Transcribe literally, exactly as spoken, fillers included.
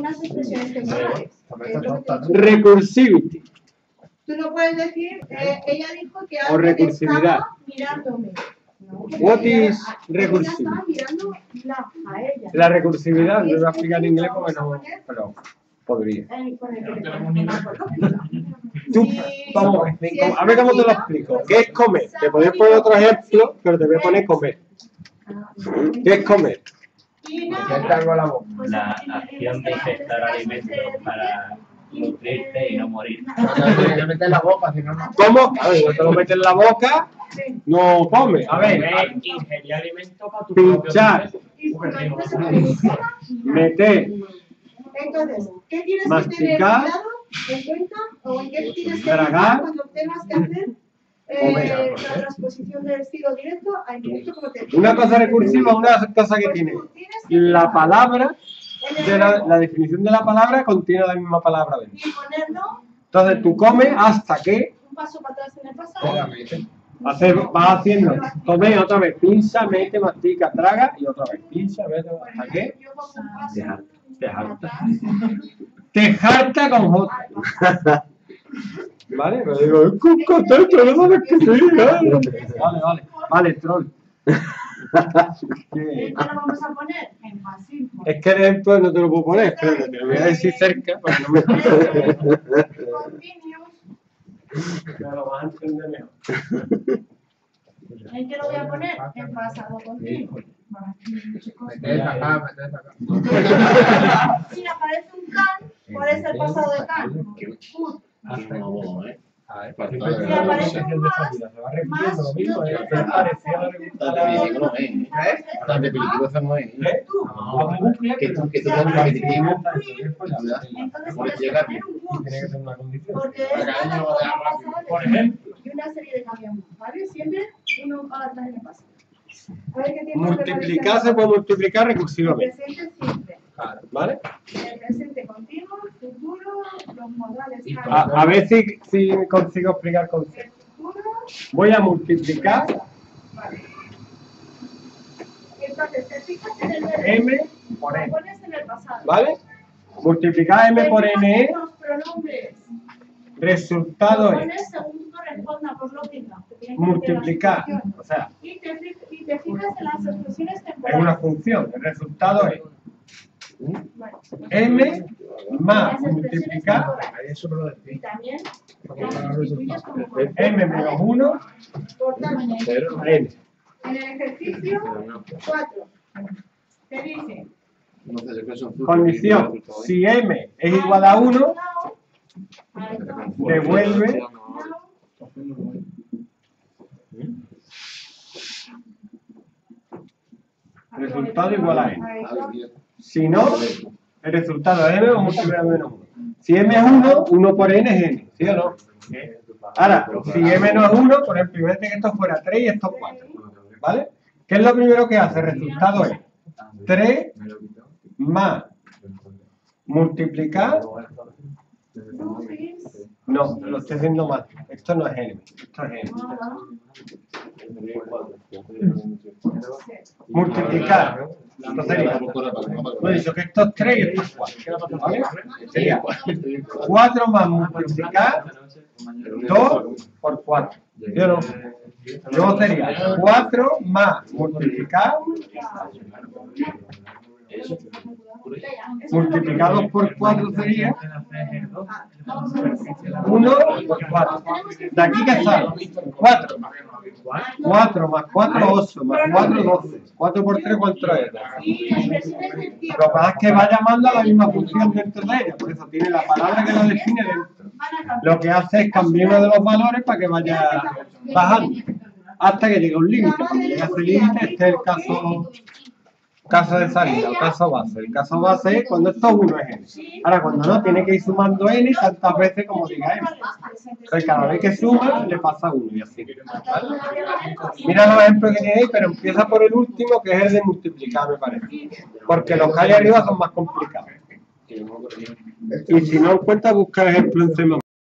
unas expresiones temporales. Recursivity. Tú no puedes decir, eh, ella dijo que O recursividad. estaba mirándome. No, What ella- is ella recursive? estaba mirando la, a ella. La recursividad, no lo voy a explicar en inglés porque no, pero podría. Eh, con el que te pones una lógica. Tú, Si- vamos, si es a ver cómo te lo cocina, explico. pues ¿Qué es comer? Te podría poner otro ejemplo, pero te voy a poner comer. ¿Qué es comer? Y Ya nada, está algo a la boca. pues La en- en acción este- de en este ingestar caso alimentos se para dice, nutrirte y no morir. Tienes que meter la boca, si no, no. ¿Cómo? A ver, no te lo metes en la boca, sí. no come. A ver, Ingerir alimentos para tu pinchar, Y cuando no se puede decir, meter, entonces, ¿qué tienes que tener masticar, cuidado en cuenta o en qué tienes que tragar, tragar cuando tengas que hacer comer. eh, la transposición del estilo directo a indirecto como te una cosa recursiva, una cosa que tiene. La palabra, de la, la definición de la palabra contiene la misma palabra dentro. y ponerlo Entonces tú comes hasta que un paso para atrás en el pasado. hacer, vas haciendo, comer otra vez, pincha, mete, mastica, traga y otra vez, pincha, mete, hasta que Yo pongo un paso te harta, te para harta. atrás. Te harta con J. ¿Vale? Me digo, es con contento, no sabes qué diga. Vale, vale, vale, troll. ¿En qué lo vamos a poner? En pasivo. Es que el ejemplo no te lo puedo poner, espérate, te lo voy a decir cerca para que no me Continuous. Pero lo vas a entender mejor. ¿En qué lo voy a poner? En pasado continuo. Meter esa acá, meter esa acá. Si aparece un can, ¿cuál es el pasado de can? Food. A ver, Si aparece un más, más no tienes que Tan repetitivo estamos ahí. ¿Eh? Que esto que esto es tan repetitivo. entonces Por tienes que llegar. poner un would. Tiene que ser una condición. Porque es Para que la no forma vaya pasada Por de- ejemplo, y una serie de cambios, ¿vale? Siempre uno para atrás en el pasado. A ver qué tiempo multiplicar se puede multiplicar El recursivamente. presente simple, ¿Vale? el presente continuo, futuro, los modales Y cambian. A, a ver si, si consigo explicar el concepto. El futuro, Voy a multiplicar vale. Entonces, te fijas en el verbo, m por lo n. pones en el pasado. ¿Vale? Multiplicar m por Te fijas n en los pronombres. resultado Lo es pones según corresponda por lógica. Te tienen que multiplicar. meter las O sea, expresiones. Y te, fi- y te fijas en las expresiones es una temporales. función. El resultado es Bueno, m más las expresiones multiplicar temporales. eso me lo Y decís. también las sustituyes como corresponde. m menos uno Por tanto, a n. en el ejercicio cuatro, te dice, Entonces, yo creo que son Condición. Si m es igual a uno, devuelve resultado igual a n. Si no, el resultado es m o multiplicado menos uno. Si m es uno, uno por n es n, ¿sí o no? Ahora, si m no es uno, por ejemplo, imagínate que esto fuera tres y esto es cuatro, ¿vale? ¿Qué es lo primero que hace? El resultado es tres más multiplicar, no, lo estoy haciendo mal, esto no es n, esto es n. Multiplicar, esto sería, no he dicho que esto es tres y esto es cuatro, ¿vale? Sería cuatro más multiplicar dos por cuatro, ¿sí o no? Luego sería cuatro más multiplicar, multiplicado por cuatro sería uno por cuatro. De aquí que sale cuatro. cuatro más cuatro, ocho, más cuatro, doce. cuatro por tres, ¿cuánto es? y las expresiones del Lo tiempo que pasa es que va llamando a la misma función dentro de ella, por eso tiene la palabra que la define dentro. van a cambiar. Lo que hace es cambiar uno de los valores para que vaya bajando hasta que llegue a un límite. Cuando llegue a ese límite, este es el caso, caso de salida, o caso base. El caso base es cuando esto uno es n. Ahora, cuando no, tiene que ir sumando n tantas veces como diga n. Entonces, cada vez que suma, le pasa uno y así. ¿Vale? Mira los ejemplos que tiene ahí, pero empieza por el último, que es el de multiplicar, me parece. Porque los que hay arriba son más complicados. Y si no encuentras, busca ejemplos en C++.